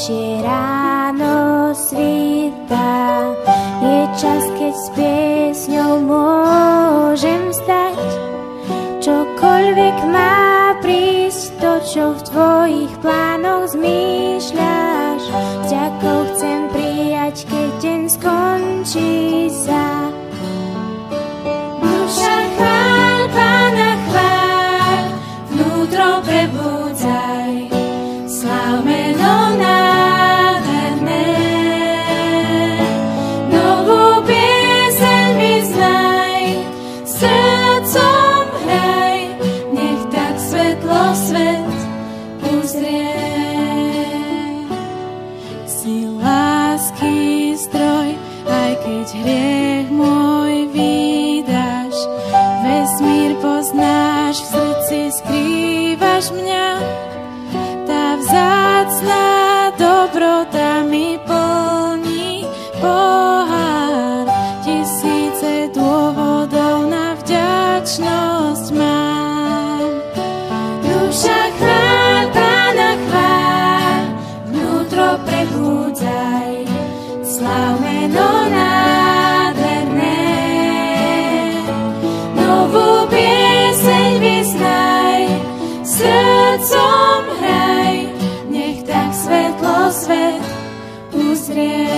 je ráno svítá, je čas, keď s piesňou môžem stať. Čokoľvek má prísť, to, čo v tvojich plánoch zmýšľaš, s ďakou chcem prijať, keď deň skončí sa. Duša chvál, Pána chvál, vnútro prebudzaj, sláv meno nádherné. Novú pieseň vyznaj, srdcom hraj, nech tak svetlo svet uzrie. Si lásky zdroj, aj keď hriech môj vydáš, vesmír poznáš, v srdci skrývaš mňa. Tá vzácna dobrota mi plní pohár, tisíce dôvodov na vďačnosť mám. Duša chvál, Pána chvál, vnútro prebudzaj, sláv meno nádherné. Novú pieseň vyznaj, srdcom hraj, nech tak svetlo svet uzrie.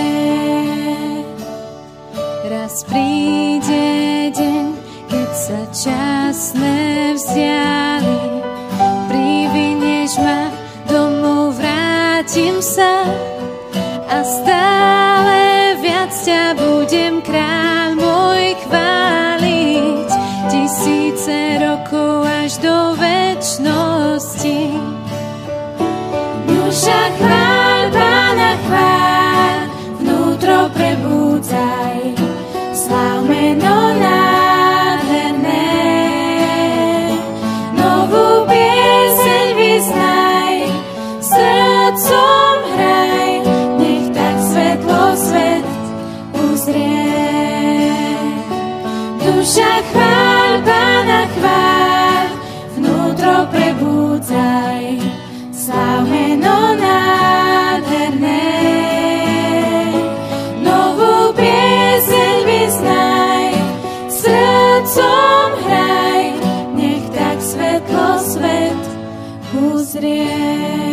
Raz príde deň, keď sa časné vzdiali, privinieš ma, domov vrátim sa a stále viac ťa budem, kráľ môj, chváliť tisíce rokov až do večnosti. Duša chvál, Pána chvál, vnútro prebudzaj, sláv meno nádherné. Novú pieseň vyznaj, srdcom hraj, nech tak svetlo svet uzrie. Duša chvál, Pána chvál, vnútro prebudzaj, sláv meno nádherné. Novú pieseň vyznaj, srdcom hraj, nech tak svetlo svet uzrie.